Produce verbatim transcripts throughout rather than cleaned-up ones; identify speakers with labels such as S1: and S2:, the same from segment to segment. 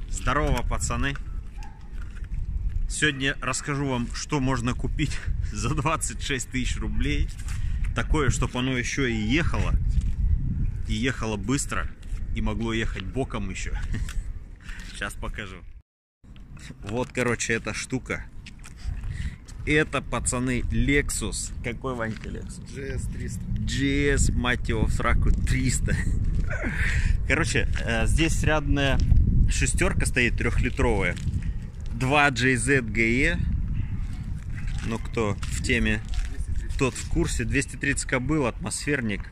S1: Здорово, пацаны! Сегодня расскажу вам, что можно купить за двадцать шесть тысяч рублей. Такое, чтобы оно еще и ехало. И ехало быстро. И могло ехать боком еще. Сейчас покажу. Вот, короче, эта штука. Это, пацаны, Lexus. Какой, Ванька, Lexus?
S2: джи эс триста.
S1: джи эс, мать его, в сраку, триста. Короче, здесь рядная шестерка стоит трехлитровая. два джей зет джи и. Ну, кто в теме, тот в курсе. двести тридцать кобыл, атмосферник.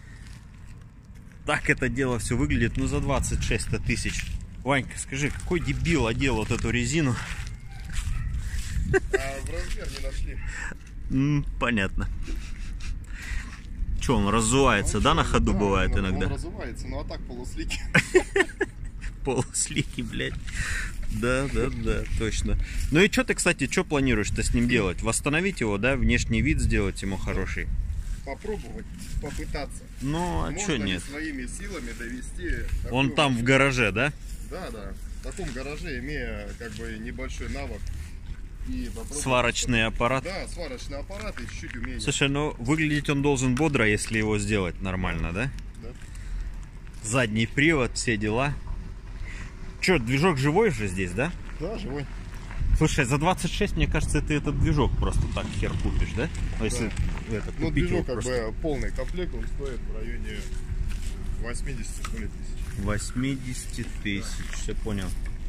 S1: Так это дело все выглядит, ну, за двадцать шесть тысяч. Ванька, скажи, какой дебил одел вот эту резину?
S2: А в размер не нашли.
S1: М, понятно. Че, он разувается, ну, да, на ходу, да, бывает он, иногда?
S2: Он разувается, ну а так полуслики.
S1: Полуслики, блядь. Да, да, да, точно. Ну и что ты, кстати, что планируешь-то с ним делать? Восстановить его, да, внешний вид сделать ему хороший?
S2: Попробовать, попытаться.
S1: Ну, а что нет?
S2: Своими силами довести.
S1: Он там в гараже, да?
S2: Да, да. В таком гараже, имея как бы небольшой навык. И
S1: сварочный аппарат.
S2: Да, сварочный аппарат и чуть-чуть умение.
S1: Слушай, ну выглядеть он должен бодро, если его сделать нормально, да?
S2: Да.
S1: Задний привод, все дела. Че, движок живой же здесь, да?
S2: Да, живой.
S1: Слушай, за двадцать шесть, мне кажется, ты этот движок просто так хер купишь, да? Ну, если
S2: да.
S1: Этот,
S2: ну, движок как просто... бы полный комплект, он стоит в районе восьмидесяти тысяч.
S1: восемьдесят тысяч, все понял.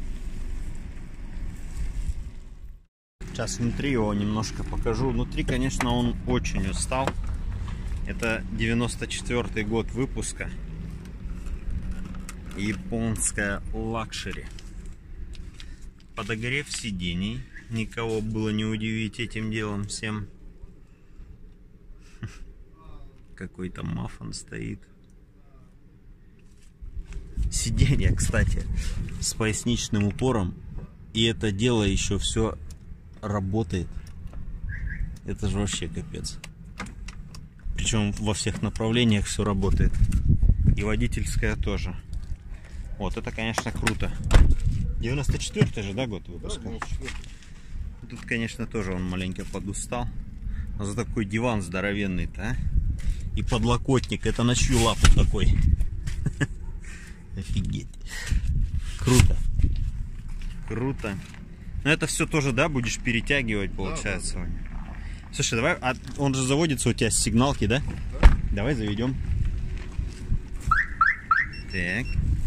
S1: Сейчас внутри его немножко покажу. Внутри, конечно, он очень устал. Это девяносто четвёртый год выпуска. Японская лакшери. Подогрев сидений. Никого было не удивить этим делом всем. Какой-то маффин стоит. Сиденье, кстати, с поясничным упором. И это дело еще все работает. Это же вообще капец. Причем во всех направлениях все работает. И водительская тоже. Вот это, конечно, круто. девяносто четвёртый же, да, год выпуска? Да, тут, конечно, тоже он маленько подустал. Но за такой диван здоровенный-то, а? И подлокотник. Это на чью лапу такой? Офигеть. Круто. Круто. Но это все тоже, да, будешь перетягивать, получается. Да, да. Слушай, давай, а он же заводится у тебя с сигналки, да?
S2: Да.
S1: Давай заведем. Так.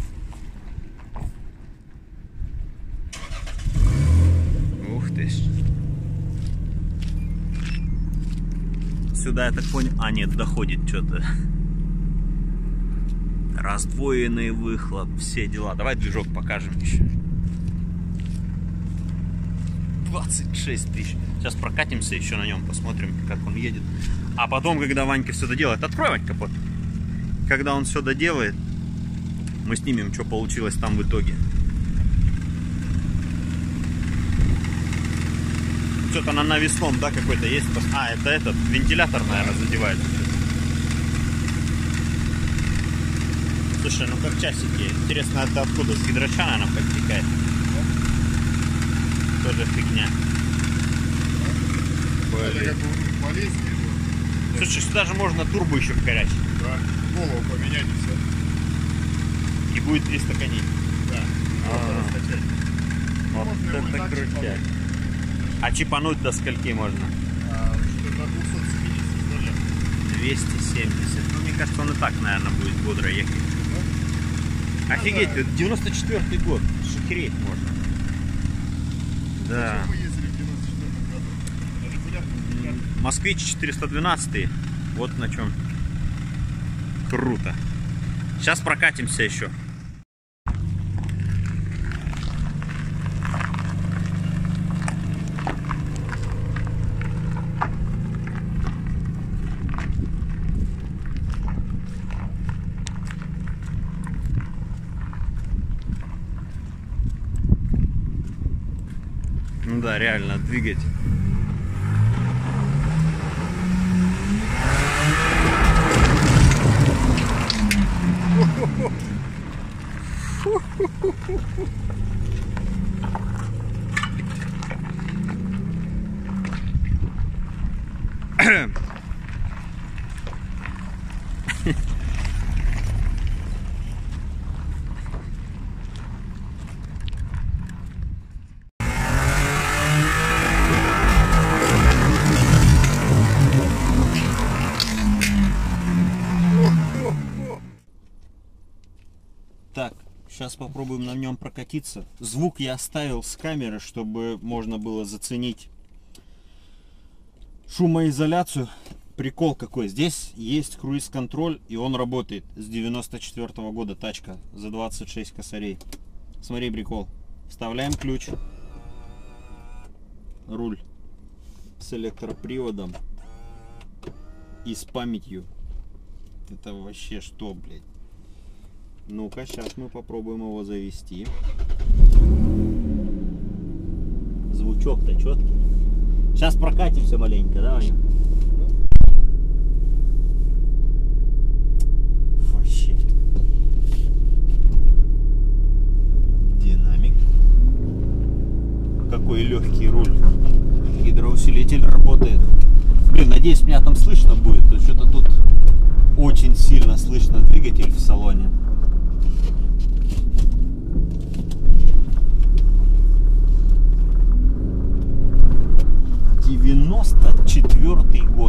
S1: Ух ты. Сюда, я так понял. А, нет, доходит что-то. Раздвоенный выхлоп, все дела. Давай движок покажем еще. двадцать шесть тысяч. Сейчас прокатимся еще на нем, посмотрим, как он едет. А потом, когда Ванька все доделает, открой, Вань, капот. Когда он все доделает, мы снимем, что получилось там в итоге. Что-то на навесном, да, какой-то есть. А, это этот, вентилятор, наверное, задевает. Слушай, ну как часики. Интересно, это откуда? С гидрача, наверное, подтекает. Тоже фигня.
S2: Блин.
S1: Слушай, сюда же можно турбо еще вкорячить.
S2: Да, голову поменять и все.
S1: И будет триста коней.
S2: Да.
S1: А -а -а. Вот можно это крутяк. А чипануть до скольки можно?
S2: А, до двухсот семидесяти.
S1: двести семьдесят. Ну, мне кажется, он и так, наверное, будет бодро ехать. Да? Офигеть, да, да. девяносто четвёртый год. Шахереть можно. Да. Москвич четыреста двенадцать. Вот на чем. Круто. Сейчас прокатимся еще. Ну да, реально двигать. Сейчас попробуем на нем прокатиться. Звук я оставил с камеры, чтобы можно было заценить шумоизоляцию. Прикол какой. Здесь есть круиз-контроль, и он работает с девяносто четвёртого года. Тачка за двадцать шесть косарей. Смотри, прикол. Вставляем ключ. Руль с электроприводом и с памятью. Это вообще что, блядь? Ну-ка, сейчас мы попробуем его завести. Звучок-то четкий. Сейчас прокатимся маленько, да, Ваня? Вообще. Динамик. Какой легкий руль. Гидроусилитель работает. Блин, надеюсь, меня там слышно будет. Что-то тут очень сильно слышно двигатель в салоне. девяносто четвёртый год.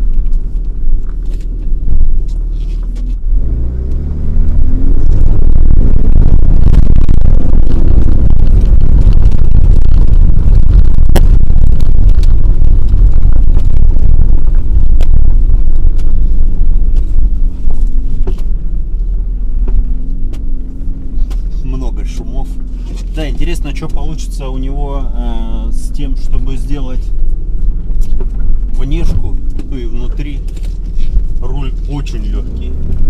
S1: Много шумов. Да, интересно, что получится у него э, с тем, чтобы сделать внешку, ну и внутри. Руль очень легкий.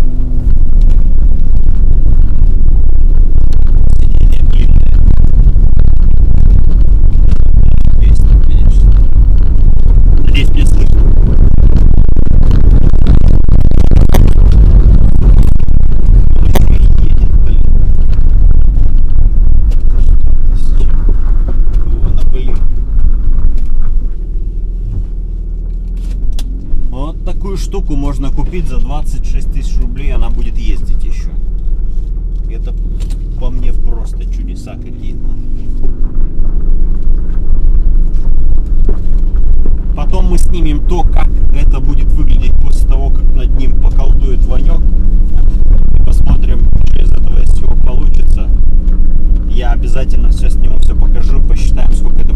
S1: Сиденье длинное. Песня, конечно. Надеюсь, меня слышно. Такую штуку можно купить за двадцать шесть тысяч рублей, она будет ездить еще. Это по мне просто чудеса какие-то. Потом мы снимем то, как это будет выглядеть после того, как над ним поколдует Ванек. И посмотрим, что из этого из всего получится. Я обязательно все сниму, все покажу, посчитаем, сколько это